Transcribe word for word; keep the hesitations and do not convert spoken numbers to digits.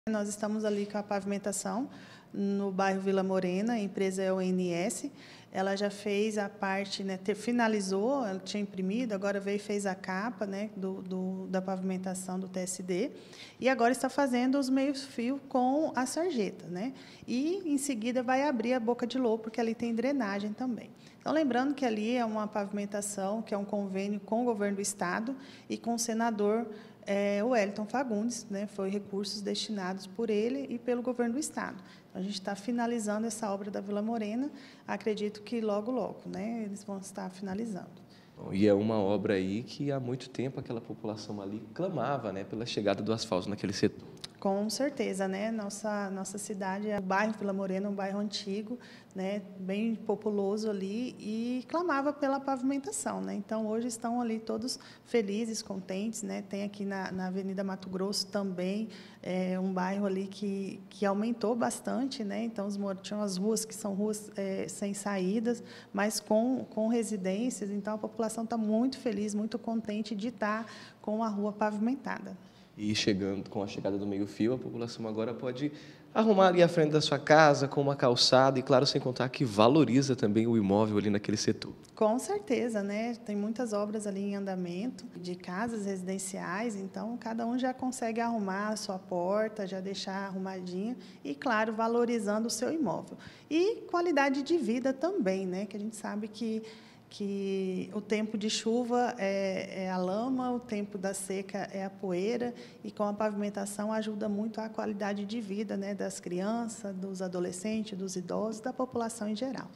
Nós estamos ali com a pavimentação no bairro Vila Morena, a empresa é o O N S. Ela já fez a parte, né, finalizou, ela tinha imprimido, agora veio e fez a capa, né, do, do, da pavimentação do T S D, e agora está fazendo os meios-fio com a sarjeta, né? E, em seguida, vai abrir a boca de lobo, porque ali tem drenagem também. Então, lembrando que ali é uma pavimentação, que é um convênio com o governo do Estado e com o senador É, o Wellington Fagundes, né, foi recursos destinados por ele e pelo governo do Estado. Então, a gente está finalizando essa obra da Vila Morena, acredito que logo, logo, né, eles vão estar finalizando. E é uma obra aí que há muito tempo aquela população ali clamava, né, pela chegada do asfalto naquele setor. Com certeza, né? Nossa, nossa cidade, é o bairro Vila Morena, um bairro antigo, né? Bem populoso ali, e clamava pela pavimentação, né? Então, hoje estão ali todos felizes, contentes, né? Tem aqui na, na Avenida Mato Grosso também é, um bairro ali que, que aumentou bastante, né? Então, os, tinham as ruas que são ruas é, sem saídas, mas com, com residências. Então, a população está muito feliz, muito contente de estar com a rua pavimentada. E chegando com a chegada do meio-fio, a população agora pode arrumar ali a frente da sua casa com uma calçada e, claro, sem contar que valoriza também o imóvel ali naquele setor. Com certeza, né? Tem muitas obras ali em andamento de casas residenciais, então cada um já consegue arrumar a sua porta, já deixar arrumadinho e, claro, valorizando o seu imóvel. E qualidade de vida também, né? Que a gente sabe que que o tempo de chuva é, é a lama, o tempo da seca é a poeira, e com a pavimentação ajuda muito a qualidade de vida, né, das crianças, dos adolescentes, dos idosos, da população em geral.